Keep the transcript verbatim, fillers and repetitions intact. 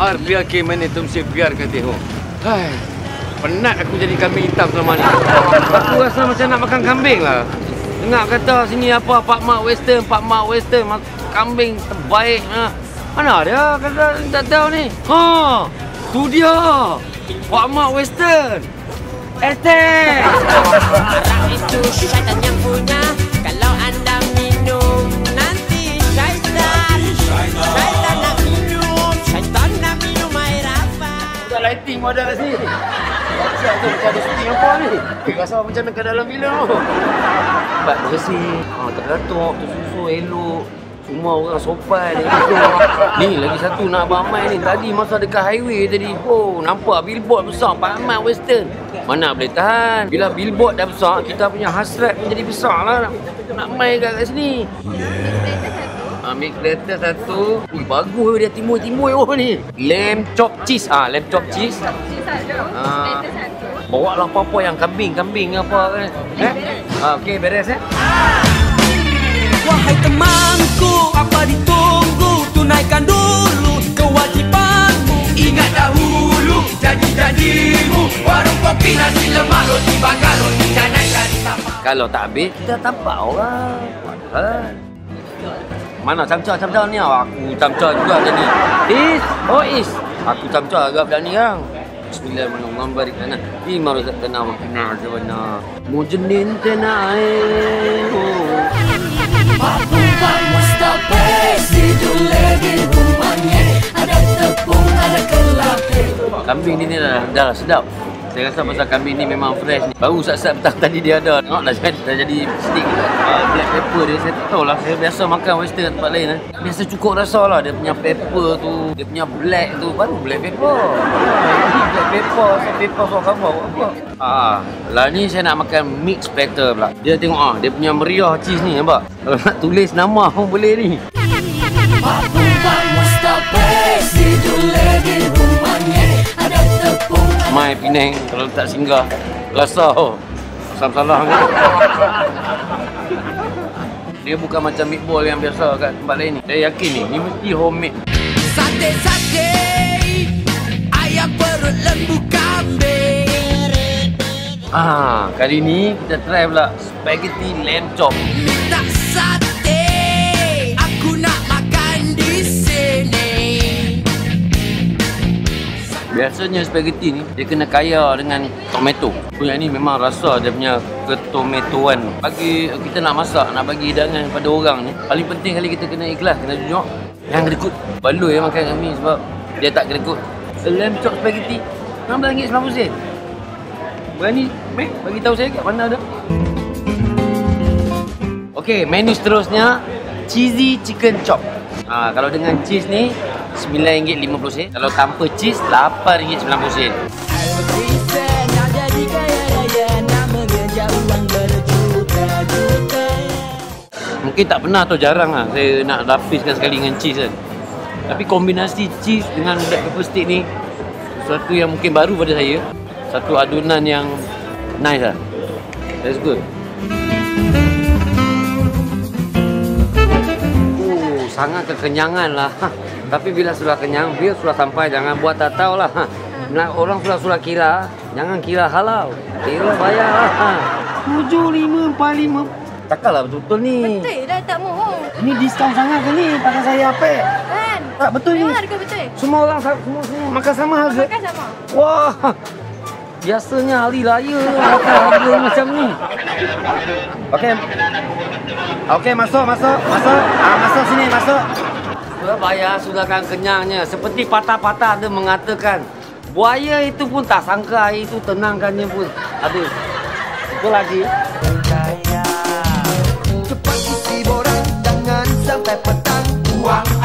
Bar biar ke mana tumsi biar ke tengok. Hai. Penat aku jadi kambing hitam selama ni. Aku rasa macam nak makan kambing lah. Dengar kata sini apa Pak Mak Western, Pak Mak Western kambing terbaik. Mana dia kata tak tahu ni. Ha, tu dia. Pak Mak Western. Estek. Arak itu syaitan yang punya. Kalau anda minum nanti syaitan. Syaitan nak minum, syaitan nak minum air apa? Dah lighting pun ada kat sini. Macam tu macam ada syuting apa ni? Okay, rasa macam nak ke dalam filem tu. Tempat bersih. Ha, tak gatuk, tersusun elok. Semua orang sopan. Ni lagi satu nak Abang Ahmad ni. Tadi masa dekat highway tadi. Oh, nampak billboard besar Pak Ahmad Western. Mana boleh tahan. Bila billboard dah besar, kita punya hasrat pun jadi besar lah. Nak, nak main kat, kat sini. Ah, mix platter satu. Ui, bagus dia timur-timur oh ni. Lamb chop cheese. Ah, lamb chop cheese. Ah. Bawa lah apa-apa yang kambing-kambing apa kan. Eh? Ah, okey, beres eh. Wahai temanku, apa ditunggu? Tunaikan dulu kewajibanmu. Ingat dahulu janji-janjimu. Warung kopi, nasi lemak, roti bakar, roti canai, kari tapak. Kalau tak habis, kita tampak orang. Padahal. Mana camca-camca ni? Aku camca juga tadi. Is, oh is. Aku camca agak budak ni kan. Bismillahirrahmanirrahim. Barik lana. Di maruzak tanah wa kina azwana. Mujenin tanah air. Pak Mustafa situ lagi rumahnya. Ada tepung, ada kelapa. Kambing ni, ni dah, dah sedap. Saya rasa pasal kambing ni memang fresh ni. Baru saat-saat petang tadi dia ada. Tengok dah, dah jadi stick uh, black pepper dia. Saya tak tahu lah. Saya biasa makan western kat tempat lain. Eh. Biasa cukup rasa lah. Dia punya pepper tu, dia punya black tu. Baru black pepper. Ini black pepper, so pepper so kamu apa? Ah, lah ni saya nak makan mix platter pula. Dia tengok ah, dia punya meriah cheese ni nampak. Kalau nak tulis nama pun boleh ni. Pak Mustafa situ lagi rumahnya. Ada tepung. Mai Penang kalau tak singgah rasa oh salah-salah ni. Dia bukan macam meatball yang biasa kat tempat lain ni. Saya yakin ni, ni mesti homemade. Sate-sate, ayam perut lembu kambing. Ah, kali ni kita try pula spaghetti lamb chop. Minta sate, aku nak makan di sini. Biasanya spaghetti ni dia kena kaya dengan tomato. Punya ni memang rasa dia punya ketomatoan. Bagi kita nak masak, nak bagi hidangan pada orang ni, paling penting kali kita kena ikhlas, kena jujur. Yang kedekut baloi yang makan kami sebab dia tak kedekut. Lamb chop spaghetti enam belas ringgit sembilan puluh sen. Berani meh bagi tahu saya kat mana ada. Okey, menu seterusnya cheesy chicken chop. Ha, kalau dengan cheese ni sembilan ringgit lima puluh sen. Kalau tanpa cheese lapan ringgit sembilan puluh sen. Mungkin tak pernah atau jarang lah saya nak lapiskan sekali dengan cheese kan. Tapi kombinasi cheese dengan black pepper stick ni sesuatu yang mungkin baru pada saya. Satu adunan yang nice lah. That's good. Oh, sangat kekenyangan lah. Tapi bila sudah kenyang, bila sudah sampai jangan buat tak tahu lah. Orang sudah-sudah kira, jangan kira halau. Kira bayar lah. tujuh lima empat lima. Takkan lah betul-betul ni. Betul dah, tak mau. Ini diskaun sangat ke ni? Pakai saya apa? Kan? Tak betul ni. Memang harga betul. Semua orang semua, semua makan sama harga. Makan sama. Wah. Biasanya hari raya makan harga macam ni. Okey. Okey, masuk, masuk, masuk. Ah, masuk sini, masuk. Sudah bayar, sudah kan kenyangnya. Seperti patah-patah ada mengatakan, buaya itu pun tak sangka air itu tenangkannya pun. Ada. Itu lagi. Cepat isi borang, jangan sampai petang. Uang